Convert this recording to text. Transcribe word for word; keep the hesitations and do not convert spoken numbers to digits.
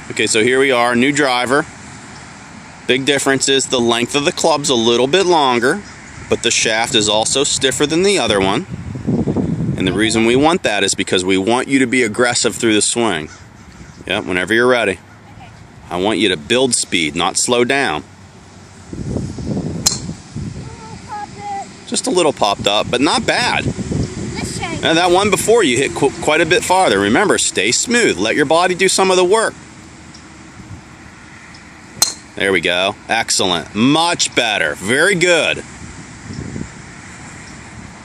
Okay, so here we are, new driver. Big difference is the length of the club's a little bit longer, but the shaft is also stiffer than the other one. And the reason we want that is because we want you to be aggressive through the swing. Yep, whenever you're ready. I want you to build speed, not slow down. Just a little popped up, but not bad. And that one before you hit qu quite a bit farther. Remember, stay smooth. Let your body do some of the work. There we go. Excellent. Much better. Very good.